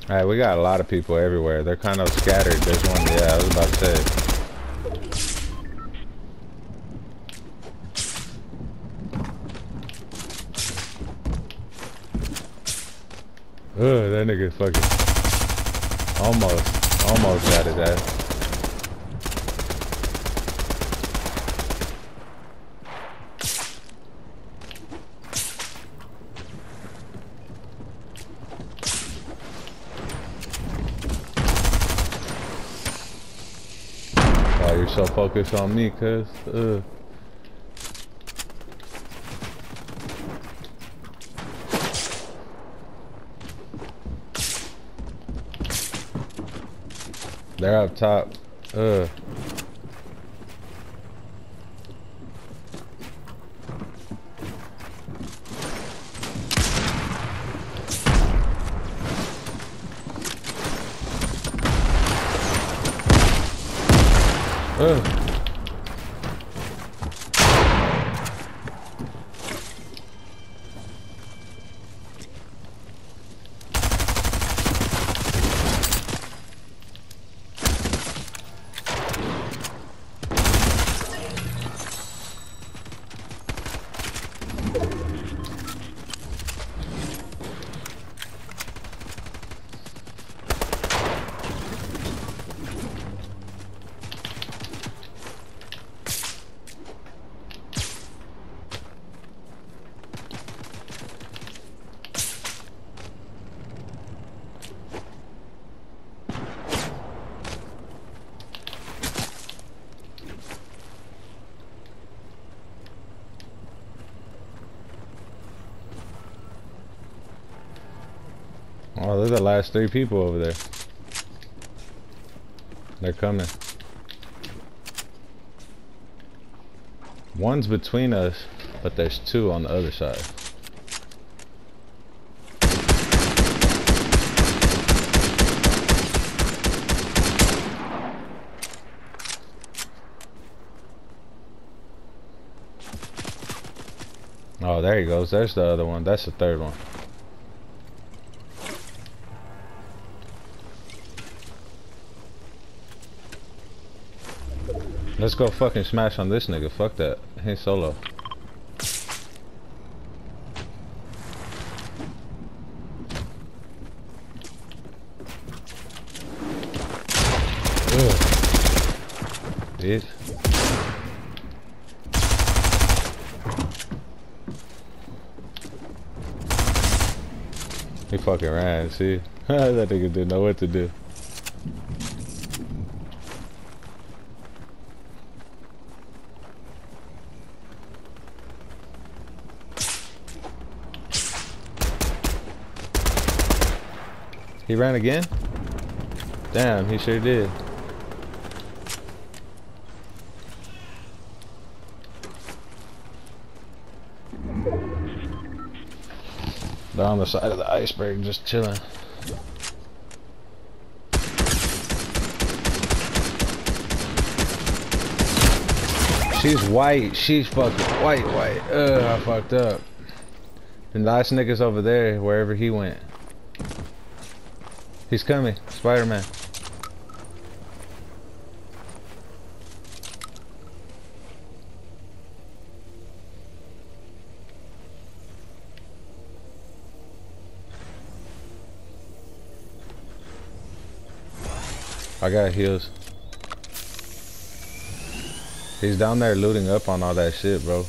Alright, we got a lot of people everywhere. They're kind of scattered. There's one, yeah, I was about to say. Ugh, that nigga fucking almost got his ass. Oh, you're so focused on me, cuz. They're up top. Ugh. Ugh. Oh, they're the last 3 people over there. They're coming. One's between us, but there's 2 on the other side. Oh, there he goes. There's the other one. That's the 3rd one. Let's go fucking smash on this nigga. Fuck that. He ain't solo. Ugh. Bitch. He fucking ran, see? That nigga didn't know what to do. He ran again? Damn, he sure did. They're on the side of the iceberg, just chilling. She's white. She's fucking white. Ugh, I fucked up. The last nigga's over there, wherever he went. He's coming, Spider-Man. I got heals. He's down there looting up on all that shit, bro.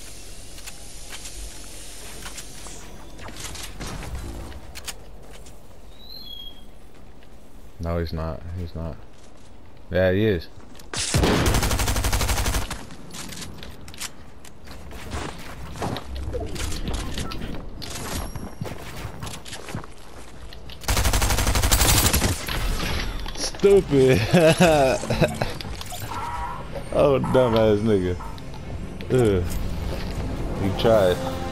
No, he's not. He's not. Yeah, he is. Stupid. Oh, dumbass nigga. Ugh. You tried.